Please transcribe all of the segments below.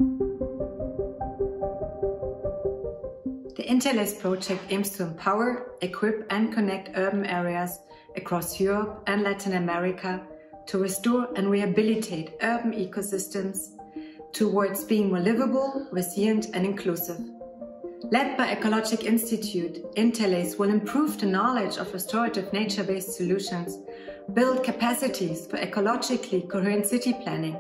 The INTERLACE project aims to empower, equip and connect urban areas across Europe and Latin America to restore and rehabilitate urban ecosystems towards being more livable, resilient and inclusive. Led by Ecologic Institute, INTERLACE will improve the knowledge of restorative nature-based solutions, build capacities for ecologically coherent city planning,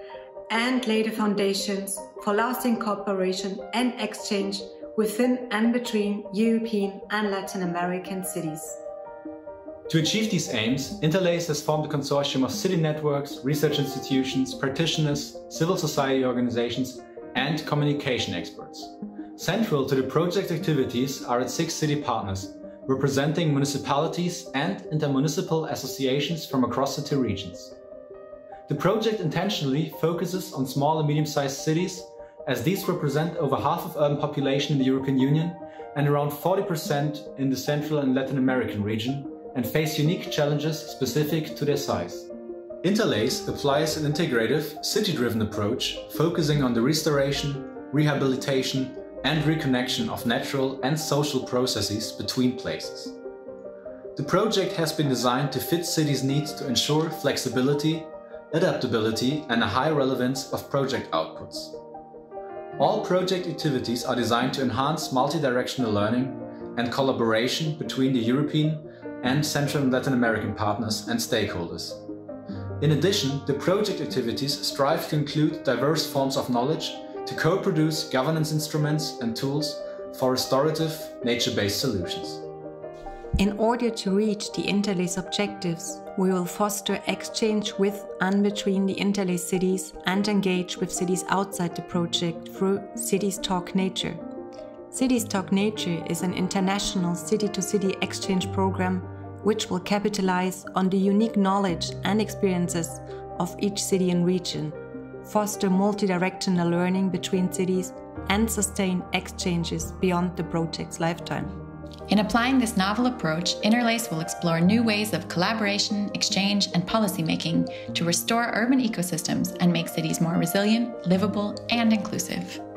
and lay the foundations for lasting cooperation and exchange within and between European and Latin American cities. To achieve these aims, INTERLACE has formed a consortium of city networks, research institutions, practitioners, civil society organizations, and communication experts. Central to the project activities are its 6 city partners, representing municipalities and intermunicipal associations from across the 2 regions. The project intentionally focuses on small and medium-sized cities, as these represent over half of urban population in the European Union and around 40% in the Central and Latin American region, and face unique challenges specific to their size. INTERLACE applies an integrative, city-driven approach focusing on the restoration, rehabilitation and reconnection of natural and social processes between places. The project has been designed to fit cities' needs to ensure flexibility, adaptability and a high relevance of project outputs. All project activities are designed to enhance multi-directional learning and collaboration between the European and Central and Latin American partners and stakeholders. In addition, the project activities strive to include diverse forms of knowledge to co-produce governance instruments and tools for restorative, nature-based solutions. In order to reach the INTERLACE objectives, we will foster exchange with and between the INTERLACE cities and engage with cities outside the project through Cities Talk Nature. Cities Talk Nature is an international city-to-city exchange program which will capitalize on the unique knowledge and experiences of each city and region, foster multi-directional learning between cities, and sustain exchanges beyond the project's lifetime. In applying this novel approach, INTERLACE will explore new ways of collaboration, exchange, and policymaking to restore urban ecosystems and make cities more resilient, livable, and inclusive.